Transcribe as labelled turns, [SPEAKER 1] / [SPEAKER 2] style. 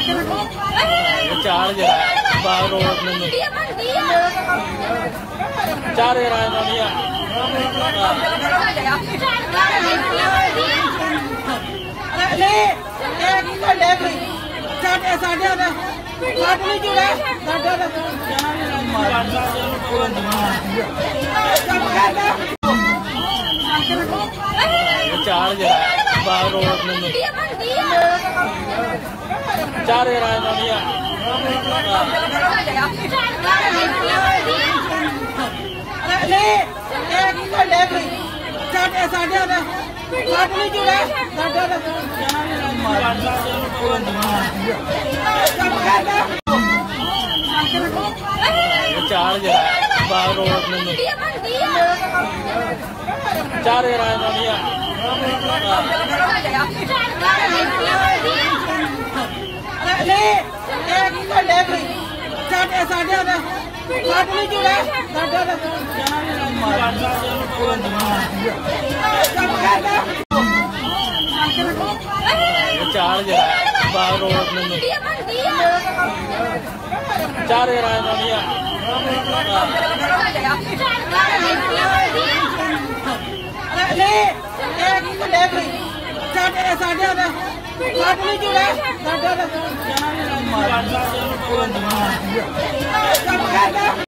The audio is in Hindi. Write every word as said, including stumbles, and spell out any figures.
[SPEAKER 1] चार जरा बाहर रोड में चार जरा भैया चार जरा बाहर रोड में चार जरा भैया चार जरा बाहर रोड में चार जरा भैया चार जरा बाहर रोड में चार जरा भैया